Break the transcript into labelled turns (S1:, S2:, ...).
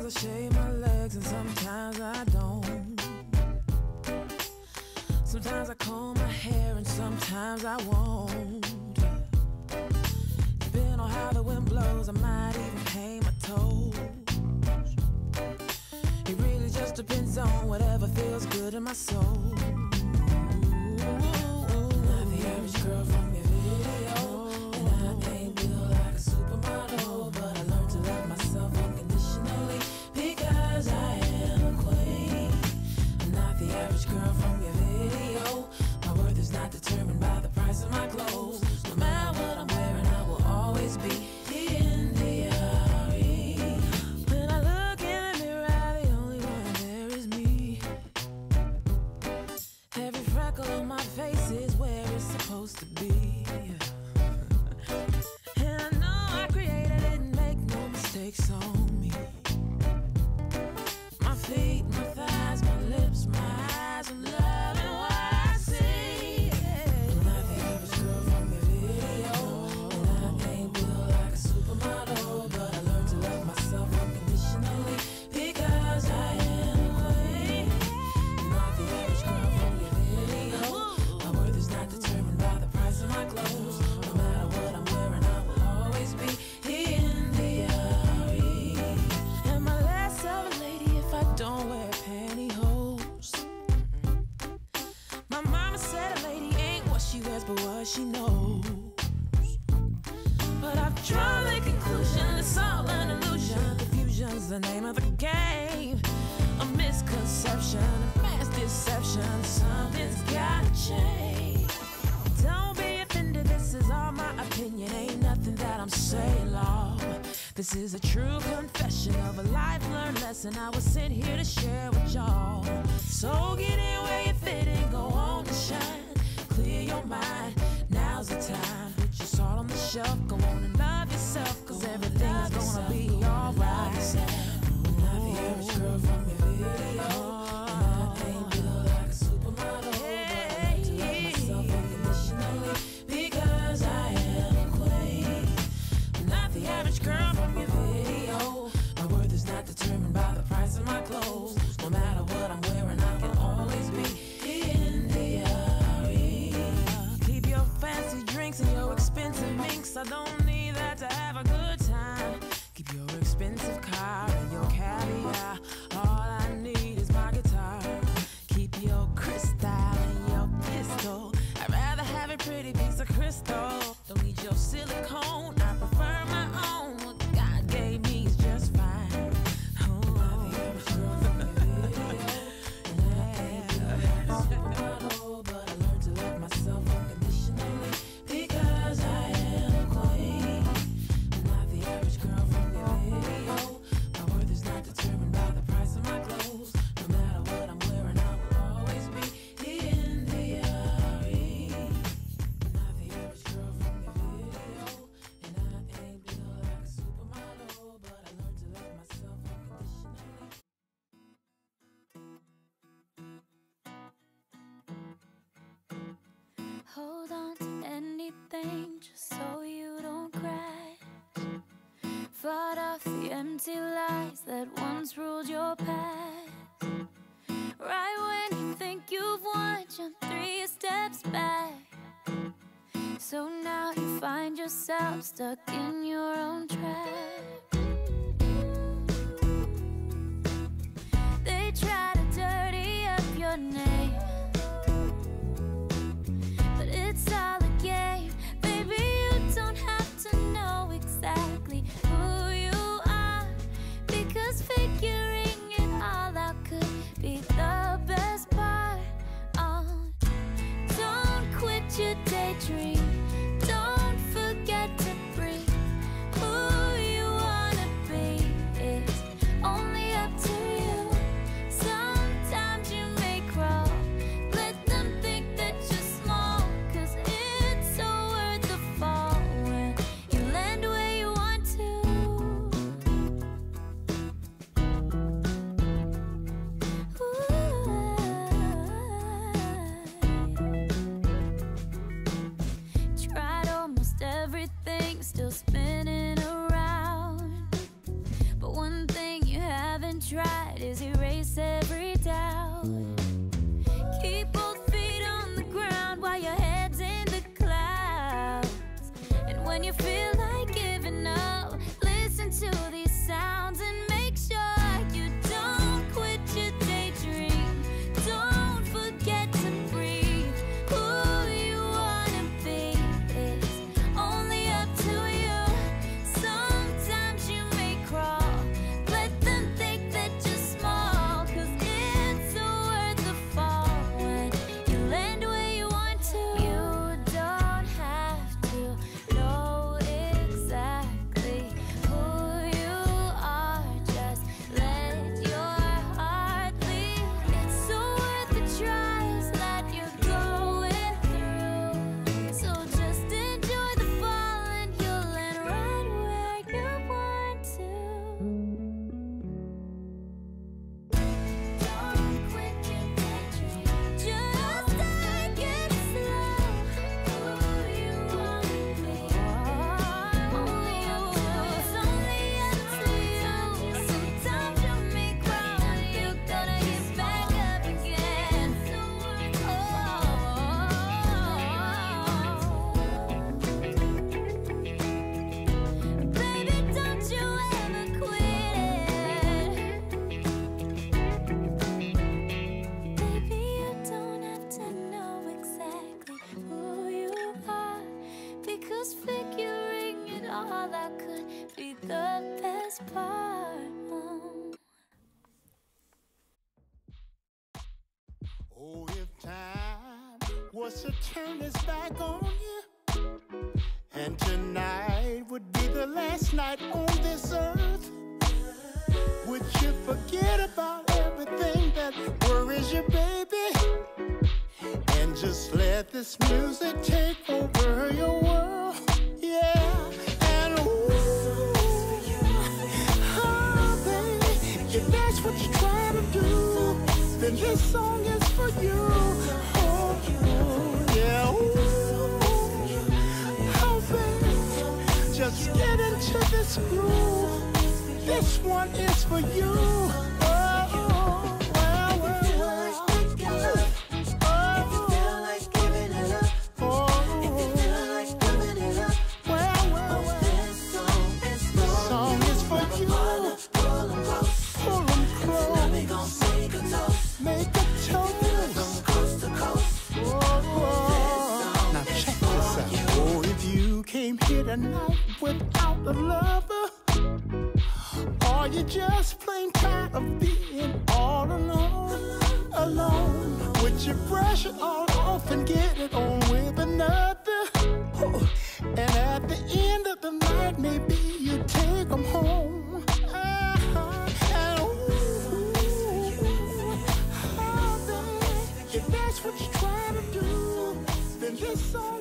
S1: I shave my legs and sometimes I don't. Sometimes I comb my hair and sometimes I won't. Depending on how the wind blows, I might even paint my toes. It really just depends on whatever feels good in my soul. Not the average girl from your video, and I ain't built like a supermodel, but I learned to love myself unconditionally because I am a queen. I'm not the average girl from your video. My worth is not determined by the price of my clothes. No matter what I'm wearing, I will always be in the RE. When I look in the mirror, the only one there is me. Every freckle on my face is where it's supposed to be. And I know I created it and make no mistakes on me. My feet, my thighs, my lips, my eyes, I'm loving what I see. I'm not the average girl from your video, and I ain't built like a supermodel, but I learned to love myself unconditionally because I am a queen. I'm not the average girl from your video. My worth is not determined by the price of my clothes. No matter what I'm wearing, I will always be in the RE. Am I less of a lady if I don't wear pantyhose? My mama said a lady ain't what she wears but what she knows. But I've drawn the conclusion it's all an illusion. Confusion's the name of the game. A misconception, a mass deception. Something's gotta change. Don't be offended, this is all my opinion. Ain't nothing that I'm saying, Lord. This is a true confession of a life-learned lesson I was sent here to share with y'all. So get in where you fit and go on and shine. Clear your mind, now's the time. Put your salt on the shelf, go on and love yourself, cause everything's gonna be alright. I'm not the average girl from your video, and I ain't built like a supermodel, but I learned to love myself unconditionally because I am a queen. I'm not the average girl from your video. My worth is not determined by the price of my clothes. No matter what I'm wearing, I can always be in the RE. Keep your fancy drinks and your expensive minks. I don't need that to have a good time. Keep your expensive car and your caviar. All I need is my guitar. Keep your crystal and your pistol. I'd rather have a pretty piece of crystal. Don't need your silicone, I prefer my own. What God gave me is just fine. Oh, I'm the average girl from your video, and I ain't built like a supermodel, but I learned to love myself unconditionally because I am a queen. I'm not the average girl from your video. My worth is not determined by the price of my clothes. No matter what I'm wearing, I will always be in the RE. I'm not the average girl from your video, and I ain't built like a supermodel, but I learned to love myself unconditionally.
S2: Hold on to anything just so you don't crash. Fought off the empty lies that once ruled your past. Right when you think you've won, jump 3 steps back. So now you find yourself stuck in your own trap. They try to dirty up your name, but it's all a game. Baby, you don't have to know exactly who you are, because figuring it all out could be the best part. Don't quit your daydream. Don't forget to breathe. Who you wanna be is only up to you. Sometimes you may crawl. Let them think that you're small, 'cause it's so worth the fall when you land where you want to. Tried almost everything, still spinning around. But one thing you haven't you feel like giving up, listen to these sounds and make sure you don't quit your daydream. Don't forget to breathe. Who you wanna be is only up to you. Sometimes you may crawl, let them think that you're small, 'cause it's worth the fall when you land where you want to. You don't have to know exactly who you are, just let your heart lead. It's so worth the trials that you're going through. So just enjoy the fall and you'll land right where you want to. Don't quit your daydream. Just take it slow. Who you wanna be, only up to you. It's only up to you. Sometimes you may cry, but you gotta get back up again. Baby, don't you ever quit. Baby, you don't have to know exactly who you are, because figuring it all out could be the best part.
S3: Oh, if time was to turn its back on you, and tonight would be the last night on this earth, would you forget about everything that worries you, baby, and just let this music take over your world? Yeah, and ooh, oh, baby, if that's what you're trying to do, then this song is for you. Oh, yeah, ooh, oh, baby, just get into this groove. This one is for you. Oh, well, well, well. Song is for you. Pull 'em close. Make a toast. Now check this out. Oh, if you came here tonight without a lover, or you just plain tired of being all alone, would you brush it all off and get it on with another? Oh, and at the end of the night, maybe you take them home. And ooh, oh, baby, if that's what you're trying to do, then this song